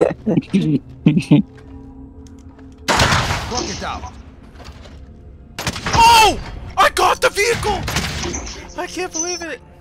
Rocket down. Oh! I got the vehicle! I can't believe it!